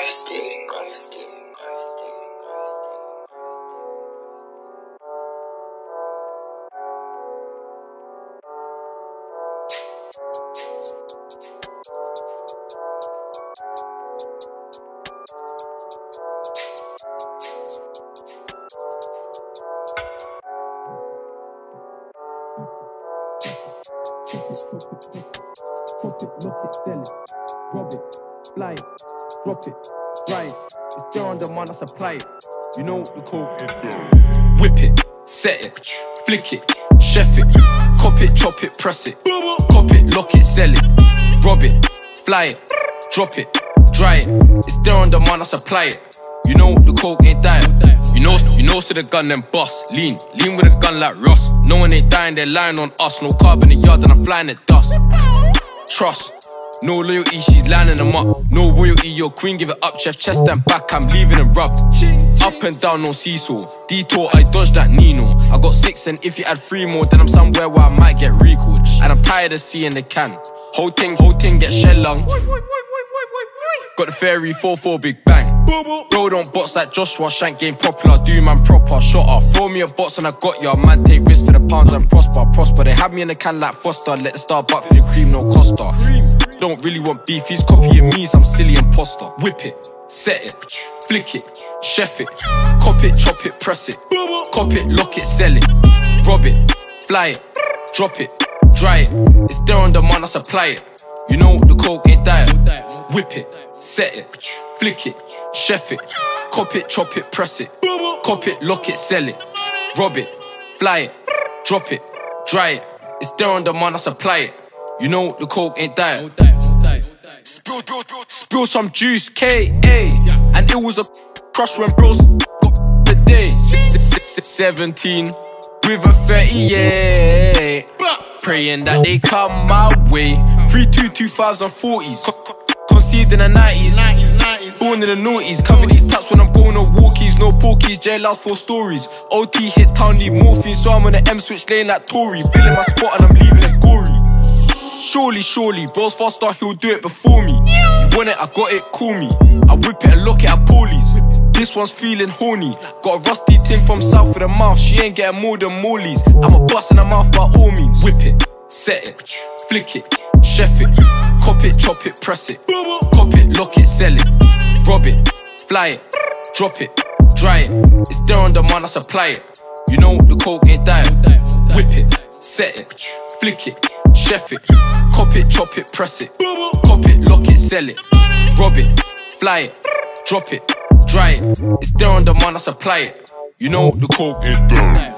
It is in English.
Ghosty. Pop it, lock it, sell it, rob it, fly it, drop it, dry it. It's there on demand, I supply it. You know the code is there. Whip it, set it, flick it, chef it, cop it, chop it, press it, cop it, lock it, sell it, rob it, fly it, drop it, dry it. It's there on demand, I supply it. You know the coke ain't dying. You know, so the gun then bust. Lean with a gun like Ross. No one ain't dying, they're lying on us. No carb in the yard and I'm flying at dust. Trust, no loyalty, she's lining them up. No royalty, your queen, give it up, chest, chest and back, I'm leaving it rubbed. Up and down, no seesaw. Detour, I dodged that Nino. I got 6 and if you add 3 more, then I'm somewhere where I might get recalled. And I'm tired of seeing the can. Whole thing get shell lung. Got the fairy 4-4 big bang. Bro don't box like Joshua, shank game popular, do man proper, shot up. Throw me a box and I got ya, man take risks for the pounds and prosper. They had me in the can like Foster, let the star buck for the cream, no Costa. Don't really want beef, he's copying me, some silly imposter. Whip it, set it, flick it, chef it, cop it, chop it, press it, cop it, lock it, sell it, rob it, fly it, drop it, dry it. It's there on demand, I supply it. You know the coke ain't diet. Whip it, set it, flick it, chef it, cop it, chop it, press it, cop it, lock it, sell it, rob it, fly it, drop it, dry it. It's there on demand, I supply it. You know the coke ain't diet. Spill some juice, K.A. And it was a crush when bros got the day. 17 with a 38. Praying that they come my way. 3-2, 2-5s and 40s. Conceived in the 90s, born in the noughties. Cover these taps when I'm going on walkies. No porkies, jailhouse 4 stories. OT hit town, need morphine. So I'm on the M switch lane like Tory. Billing my spot and I'm leaving it gory. Surely, bros faster, he'll do it before me. You want it, I got it, call me. I whip it and lock it at Paulies. This one's feeling horny. Got a rusty ting from south of the mouth. She ain't getting more than Morley's. I'm a bust in the mouth by all means. Whip it, set it, flick it, chef it, cop it, chop it, press it, cop it, lock it, sell it, rob it, fly it, drop it, dry it. It's there on demand, I supply it. You know the coke ain't diet. Whip it, set it, flick it, chef it, cop it, chop it, press it, cop it, lock it, sell it, rob it, fly it, drop it, dry it. It's there on demand, I supply it. You know the coke ain't diet.